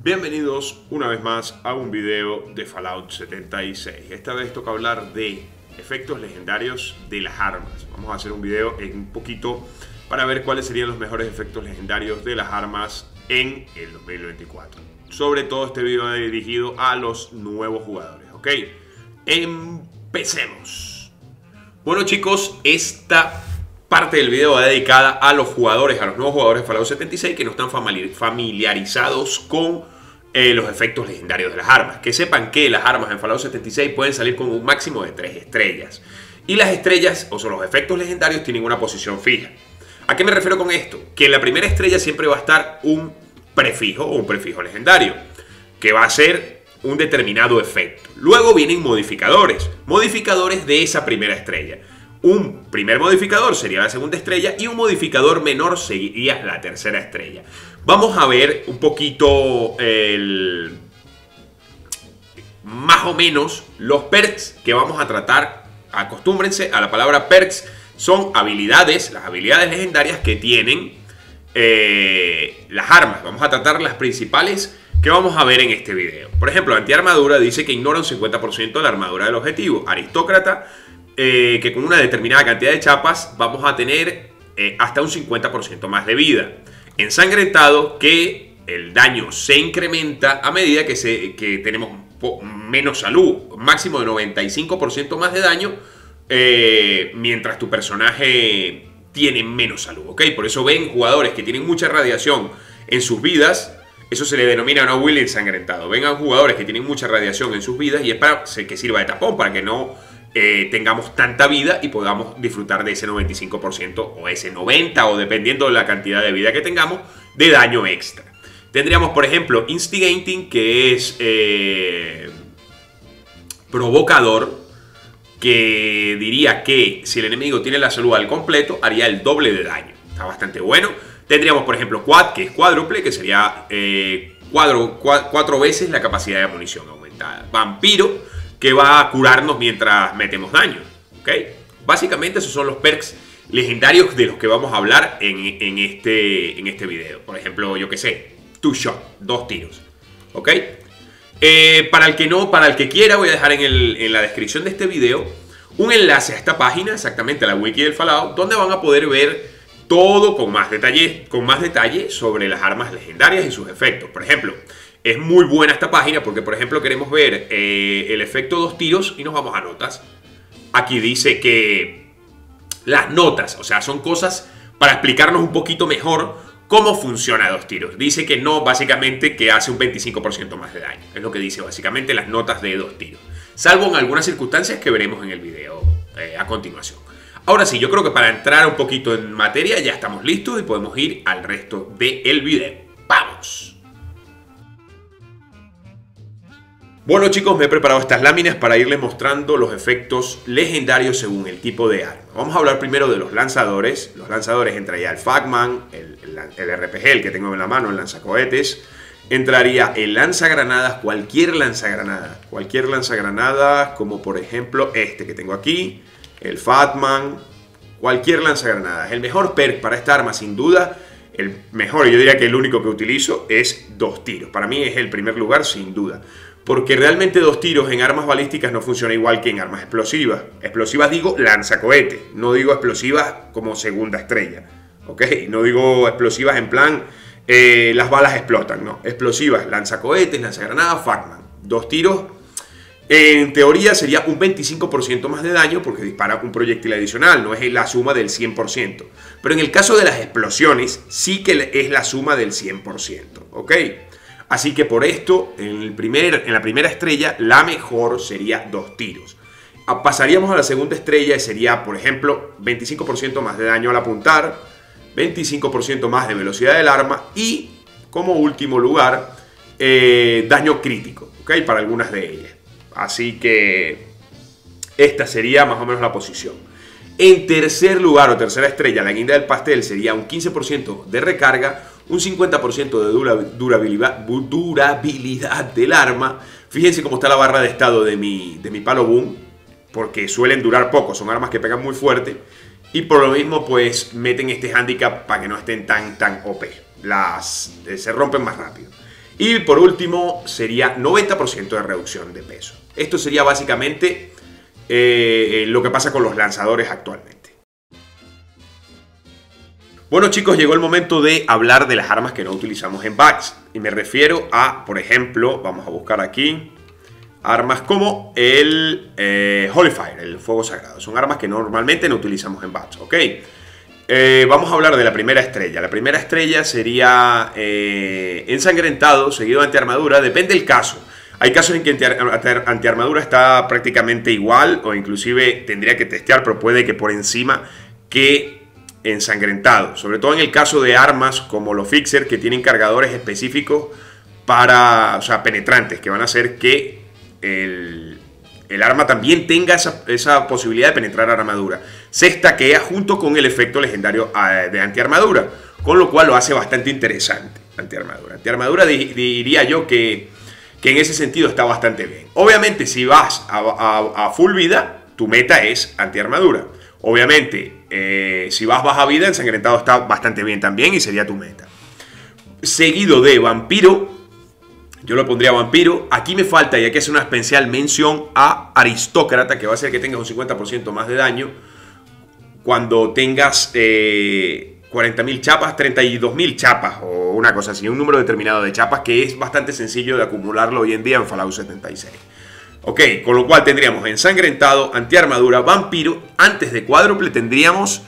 Bienvenidos una vez más a un video de Fallout 76. Esta vez toca hablar de efectos legendarios de las armas. Vamos a hacer un video en un poquito para ver cuáles serían los mejores efectos legendarios de las armas en el 2024. Sobre todo este video va dirigido a los nuevos jugadores, ¿ok? Empecemos. Bueno chicos, esta parte del video va dedicada a los jugadores, a los nuevos jugadores de Fallout 76 que no están familiarizados con los efectos legendarios de las armas. Que sepan que las armas en Fallout 76 pueden salir con un máximo de 3 estrellas. Y las estrellas, o sea, los efectos legendarios, tienen una posición fija. ¿A qué me refiero con esto? Que en la primera estrella siempre va a estar un prefijo o un prefijo legendario, que va a ser un determinado efecto. Luego vienen modificadores de esa primera estrella. Un primer modificador sería la segunda estrella y un modificador menor sería la tercera estrella. Vamos a ver un poquito más o menos los perks que vamos a tratar. Acostúmbrense a la palabra perks. Son habilidades, las habilidades legendarias que tienen las armas. Vamos a tratar las principales que vamos a ver en este video. Por ejemplo, antiarmadura dice que ignora un 50% de la armadura del objetivo. Aristócrata, que con una determinada cantidad de chapas vamos a tener hasta un 50% más de vida. Ensangrentado, que el daño se incrementa a medida que tenemos menos salud. Máximo de 95% más de daño mientras tu personaje tiene menos salud, ¿ok? Por eso ven jugadores que tienen mucha radiación en sus vidas. Eso se le denomina una will ensangrentado. Ven a jugadores que tienen mucha radiación en sus vidas y es para que sirva de tapón, para que no tengamos tanta vida y podamos disfrutar de ese 95% o ese 90% o dependiendo de la cantidad de vida que tengamos, de daño extra. Tendríamos, por ejemplo, Instigating, que es provocador, que diría que si el enemigo tiene la salud al completo, haría el doble de daño. Está bastante bueno. Tendríamos, por ejemplo, Quad, que es cuádruple, que sería 4 veces la capacidad de munición aumentada. Vampiro, que va a curarnos mientras metemos daño, ¿ok? Básicamente esos son los perks legendarios de los que vamos a hablar en este video. Por ejemplo, yo que sé, 2 shot, 2 tiros, ¿ok? Para el que quiera, voy a dejar en la descripción de este video un enlace a esta página, exactamente a la wiki del Fallout, donde van a poder ver todo con más detalle sobre las armas legendarias y sus efectos. Por ejemplo, es muy buena esta página porque, por ejemplo, queremos ver el efecto 2 tiros y nos vamos a notas. Aquí dice que las notas, o sea, son cosas para explicarnos un poquito mejor cómo funciona 2 tiros. Dice que no, básicamente que hace un 25% más de daño. Es lo que dice básicamente las notas de 2 tiros. Salvo en algunas circunstancias que veremos en el video a continuación. Ahora sí, yo creo que para entrar un poquito en materia ya estamos listos y podemos ir al resto del video. ¡Vamos! Bueno chicos, me he preparado estas láminas para irles mostrando los efectos legendarios según el tipo de arma. Vamos a hablar primero de los lanzadores. Los lanzadores entraría el Fragman, el RPG, el que tengo en la mano, el lanzacohetes. Entraría el lanzagranadas, cualquier lanzagranadas, como por ejemplo este que tengo aquí, el Fatman, cualquier lanzagranadas. El mejor perk para esta arma, sin duda, el mejor, yo diría que el único que utilizo, es 2 tiros. Para mí es el primer lugar, sin duda. Porque realmente 2 tiros en armas balísticas no funciona igual que en armas explosivas. Explosivas digo lanzacohetes, no digo explosivas como segunda estrella. ¿Ok? No digo explosivas en plan las balas explotan, no. Explosivas, lanzacohetes, lanzagranadas, Fragman. 2 tiros, en teoría sería un 25% más de daño porque dispara un proyectil adicional, no es la suma del 100%. Pero en el caso de las explosiones sí que es la suma del 100%. ¿Ok? Así que por esto, en la primera estrella, la mejor sería 2 tiros. Pasaríamos a la segunda estrella y sería, por ejemplo, 25% más de daño al apuntar, 25% más de velocidad del arma y, como último lugar, daño crítico, ¿ok? Para algunas de ellas. Así que esta sería más o menos la posición. En tercer lugar o tercera estrella, la guinda del pastel sería un 15% de recarga, un 50% de durabilidad del arma. Fíjense cómo está la barra de estado de mi palo boom, porque suelen durar poco, son armas que pegan muy fuerte. Y por lo mismo pues meten este handicap para que no estén tan OP. Se rompen más rápido. Y por último sería 90% de reducción de peso. Esto sería básicamente lo que pasa con los lanzadores actualmente. Bueno chicos, llegó el momento de hablar de las armas que no utilizamos en BATS. Y me refiero a, por ejemplo, vamos a buscar aquí, armas como el Holy Fire, el fuego sagrado. Son armas que normalmente no utilizamos en BATS, ¿ok? Vamos a hablar de la primera estrella. La primera estrella sería ensangrentado, seguido de antiarmadura, depende del caso. Hay casos en que antiarmadura está prácticamente igual o inclusive tendría que testear, pero puede que por encima que ensangrentado, sobre todo en el caso de armas como los Fixer, que tienen cargadores específicos para, o sea, penetrantes, que van a hacer que el arma también tenga esa posibilidad de penetrar armadura. Se estaquea junto con el efecto legendario de antiarmadura, con lo cual lo hace bastante interesante. Antiarmadura diría yo que en ese sentido está bastante bien. Obviamente si vas a full vida, tu meta es antiarmadura. Obviamente, si vas baja vida, ensangrentado está bastante bien también y sería tu meta. Seguido de vampiro, yo lo pondría vampiro. Aquí me falta, y hay que hacer una especial mención a aristócrata, que va a hacer que tengas un 50% más de daño cuando tengas 40.000 chapas, 32.000 chapas o una cosa así, un número determinado de chapas que es bastante sencillo de acumularlo hoy en día en Fallout 76. Ok, con lo cual tendríamos ensangrentado, antiarmadura, vampiro. Antes de cuádruple tendríamos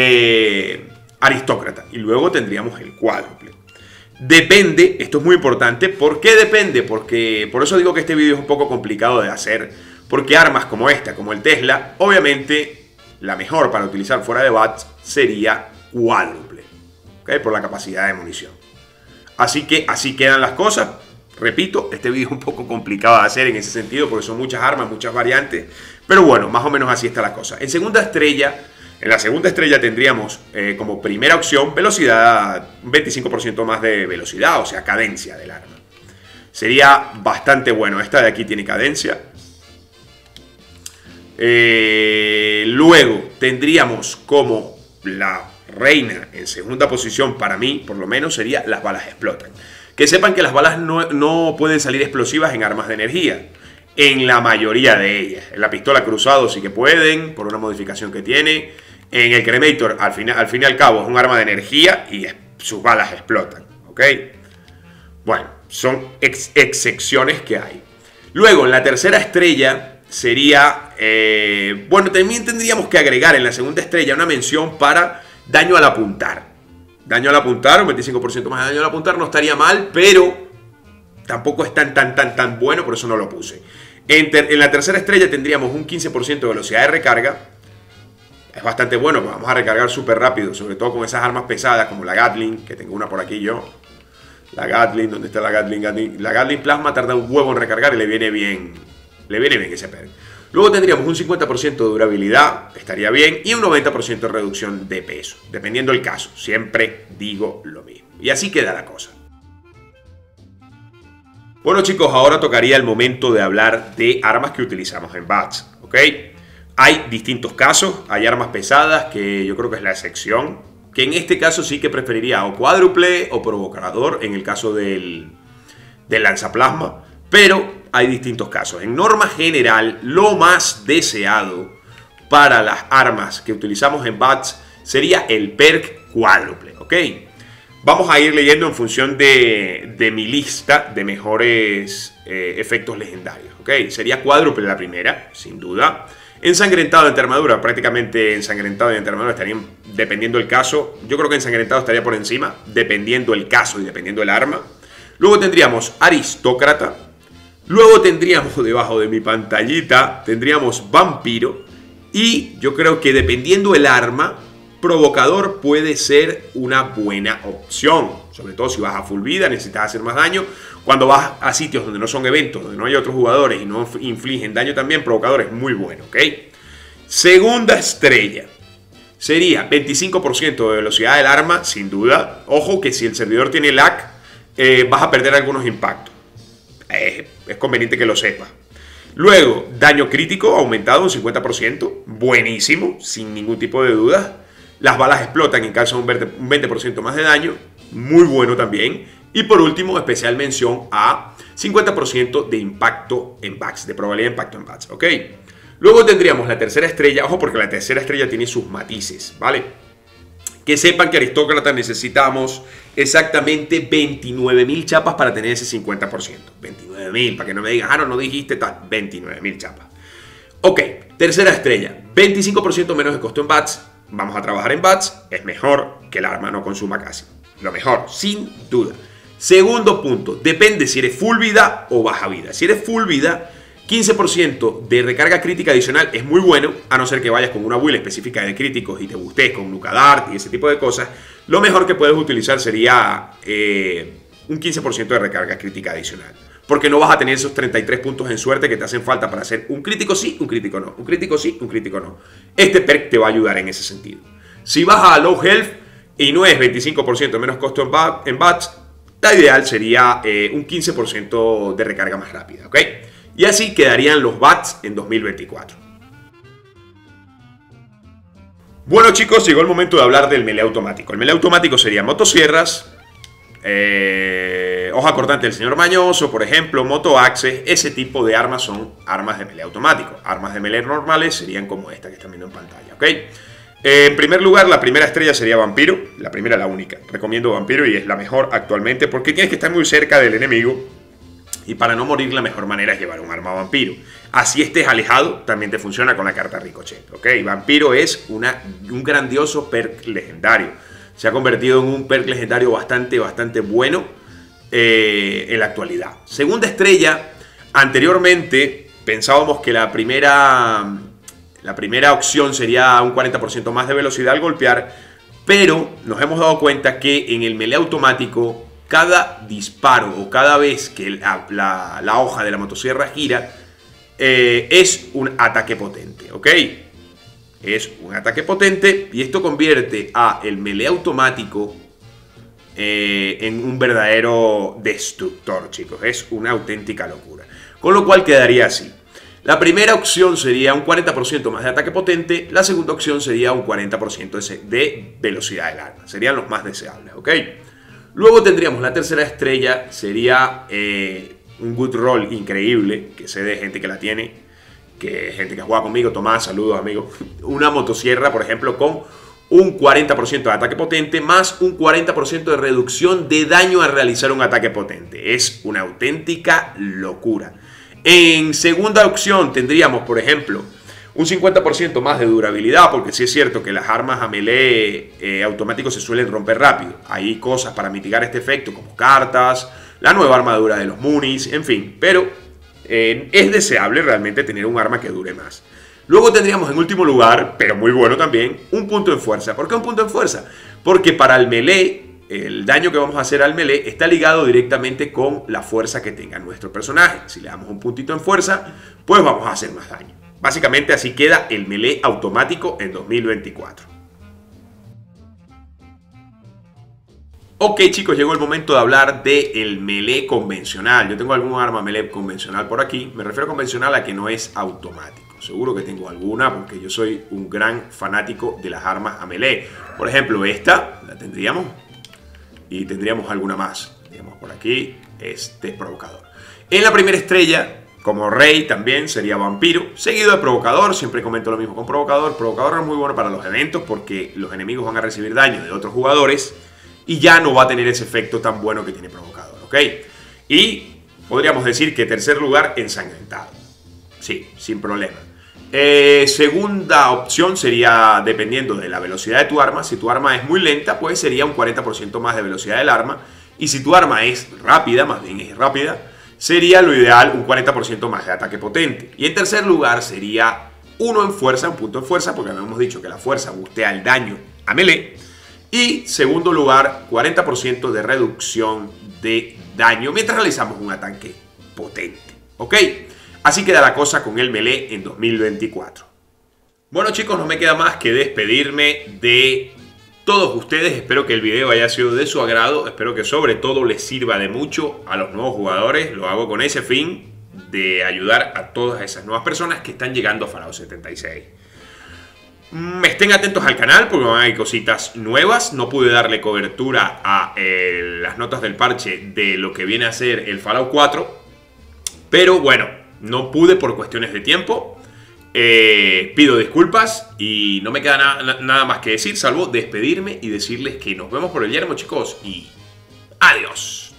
aristócrata. Y luego tendríamos el cuádruple. Depende, esto es muy importante. ¿Por qué depende? Porque por eso digo que este vídeo es un poco complicado de hacer. Porque armas como esta, como el Tesla, obviamente la mejor para utilizar fuera de BATS sería cuádruple. ¿Ok? Por la capacidad de munición. Así que así quedan las cosas. Repito, este vídeo es un poco complicado de hacer en ese sentido porque son muchas armas, muchas variantes. Pero bueno, más o menos así está la cosa. En segunda estrella, en la segunda estrella tendríamos como primera opción velocidad, un 25% más de velocidad, o sea, cadencia del arma. Sería bastante bueno. Esta de aquí tiene cadencia. Luego tendríamos como la reina en segunda posición, para mí por lo menos, sería las balas explotan. Que sepan que las balas no pueden salir explosivas en armas de energía. En la mayoría de ellas. En la pistola cruzado sí que pueden, por una modificación que tiene. En el Cremator, al fin y al cabo, es un arma de energía y sus balas explotan. ¿Ok? Bueno, son excepciones que hay. Luego, en la tercera estrella sería... bueno, también tendríamos que agregar en la segunda estrella una mención para daño al apuntar. Daño al apuntar, un 25% más de daño al apuntar no estaría mal, pero tampoco es tan bueno, por eso no lo puse. En la tercera estrella tendríamos un 15% de velocidad de recarga. Es bastante bueno, pues vamos a recargar súper rápido, sobre todo con esas armas pesadas como la Gatling, que tengo una por aquí yo. La Gatling, ¿dónde está la Gatling? La Gatling Plasma tarda un huevo en recargar y le viene bien ese perk. Luego tendríamos un 50% de durabilidad, estaría bien, y un 90% de reducción de peso, dependiendo del caso. Siempre digo lo mismo. Y así queda la cosa. Bueno chicos, ahora tocaría el momento de hablar de armas que utilizamos en BATS, ¿ok? Hay distintos casos, hay armas pesadas, que yo creo que es la excepción, que en este caso sí que preferiría o cuádruple o provocador, en el caso del lanzaplasma, pero hay distintos casos. En norma general, lo más deseado para las armas que utilizamos en BATS sería el perk cuádruple, ¿ok? Vamos a ir leyendo en función de mi lista de mejores efectos legendarios, ¿ok? Sería cuádruple la primera, sin duda. Ensangrentado de antiarmadura, prácticamente ensangrentado de antiarmadura estarían, dependiendo del caso. Yo creo que ensangrentado estaría por encima, dependiendo el caso y dependiendo el arma. Luego tendríamos aristócrata. Luego tendríamos, debajo de mi pantallita, tendríamos vampiro. Y yo creo que dependiendo el arma, provocador puede ser una buena opción. Sobre todo si vas a full vida, necesitas hacer más daño. Cuando vas a sitios donde no son eventos, donde no hay otros jugadores y no infligen daño también, provocador es muy bueno, ¿ok? Segunda estrella. Sería 25% de velocidad del arma, sin duda. Ojo que si el servidor tiene lag, vas a perder algunos impactos. Es conveniente que lo sepas. Luego, daño crítico aumentado un 50%. Buenísimo, sin ningún tipo de dudas. Las balas explotan en caso de un 20% más de daño. Muy bueno también. Y por último, especial mención a 50% de impacto en bats, de probabilidad de impacto en bats, ¿ok? Luego tendríamos la tercera estrella, ojo porque la tercera estrella tiene sus matices, ¿vale? Que sepan que aristócratas necesitamos exactamente 29.000 chapas para tener ese 50%. 29.000, para que no me digan, no dijiste tal, 29.000 chapas. Ok, tercera estrella, 25% menos de costo en bats. Vamos a trabajar en bats, es mejor que el arma no consuma casi. Lo mejor, sin duda. Segundo punto, depende si eres full vida o baja vida. Si eres full vida, 15% de recarga crítica adicional es muy bueno, a no ser que vayas con una build específica de críticos y te gustes con Nuka Dart y ese tipo de cosas. Lo mejor que puedes utilizar sería un 15% de recarga crítica adicional. Porque no vas a tener esos 33 puntos en suerte que te hacen falta para hacer un crítico sí, un crítico no. Un crítico sí, un crítico no. Este perk te va a ayudar en ese sentido. Si vas a low health y no es 25% menos costo en bats, la ideal sería un 15% de recarga más rápida, ¿ok? Y así quedarían los bats en 2024. Bueno chicos, llegó el momento de hablar del melee automático. El melee automático sería motosierras, hoja cortante del señor Mañoso, por ejemplo, moto axe. Ese tipo de armas son armas de melee automático. Armas de melee normales serían como esta que están viendo en pantalla, ¿ok? En primer lugar, la primera estrella sería Vampiro. La primera, la única. Recomiendo Vampiro y es la mejor actualmente porque tienes que estar muy cerca del enemigo. Y para no morir, la mejor manera es llevar un arma Vampiro. Así estés alejado, también te funciona con la carta Ricochet, ¿ok? Vampiro es un grandioso perk legendario. Se ha convertido en un perk legendario bastante bueno en la actualidad. Segunda estrella, anteriormente pensábamos que la primera opción sería un 40% más de velocidad al golpear, pero nos hemos dado cuenta que en el melee automático, cada disparo o cada vez que la hoja de la motosierra gira, es un ataque potente, ¿ok? Es un ataque potente y esto convierte a el melee automático en un verdadero destructor, chicos. Es una auténtica locura. Con lo cual quedaría así. La primera opción sería un 40% más de ataque potente. La segunda opción sería un 40% de velocidad del arma. Serían los más deseables, ¿ok? Luego tendríamos la tercera estrella. Sería un good roll increíble, que sé de gente que la tiene, que gente que juega conmigo. Tomás, saludos amigo. Una motosierra, por ejemplo, con un 40% de ataque potente más un 40% de reducción de daño al realizar un ataque potente. Es una auténtica locura. En segunda opción tendríamos, por ejemplo, un 50% más de durabilidad, porque sí es cierto que las armas a melee automáticos se suelen romper rápido. Hay cosas para mitigar este efecto, como cartas, la nueva armadura de los Moonies, en fin. Pero es deseable realmente tener un arma que dure más. Luego tendríamos en último lugar, pero muy bueno también, un punto en fuerza. ¿Por qué un punto en fuerza? Porque para el melee, el daño que vamos a hacer al melee está ligado directamente con la fuerza que tenga nuestro personaje. Si le damos un puntito en fuerza, pues vamos a hacer más daño. Básicamente así queda el melee automático en 2024. Ok chicos, llegó el momento de hablar del melee convencional. Yo tengo algún arma melee convencional por aquí. Me refiero a convencional a que no es automático. Seguro que tengo alguna porque yo soy un gran fanático de las armas a melee. Por ejemplo, esta la tendríamos y tendríamos alguna más. Tendríamos por aquí este provocador. En la primera estrella, como rey también sería Vampiro, seguido de provocador. Siempre comento lo mismo con provocador. Provocador es muy bueno para los eventos porque los enemigos van a recibir daño de otros jugadores y ya no va a tener ese efecto tan bueno que tiene provocador, ¿ok? Y podríamos decir que tercer lugar, ensangrentado. Sí, sin problema. Segunda opción sería, dependiendo de la velocidad de tu arma, si tu arma es muy lenta, pues sería un 40% más de velocidad del arma. Y si tu arma es rápida, más bien es rápida, sería lo ideal un 40% más de ataque potente. Y en tercer lugar sería uno en fuerza, un punto en fuerza, porque habíamos dicho que la fuerza boostea el daño a melee. Y segundo lugar, 40% de reducción de daño mientras realizamos un ataque potente, ¿ok? Así queda la cosa con el melee en 2024. Bueno chicos, no me queda más que despedirme de todos ustedes. Espero que el video haya sido de su agrado. Espero que sobre todo les sirva de mucho a los nuevos jugadores. Lo hago con ese fin de ayudar a todas esas nuevas personas que están llegando a Fallout 76. Estén atentos al canal porque hay cositas nuevas. No pude darle cobertura a las notas del parche de lo que viene a ser el Fallout 4. Pero bueno, no pude por cuestiones de tiempo. Pido disculpas y no me queda nada más que decir, salvo despedirme y decirles que nos vemos por el yermo, chicos. Y adiós.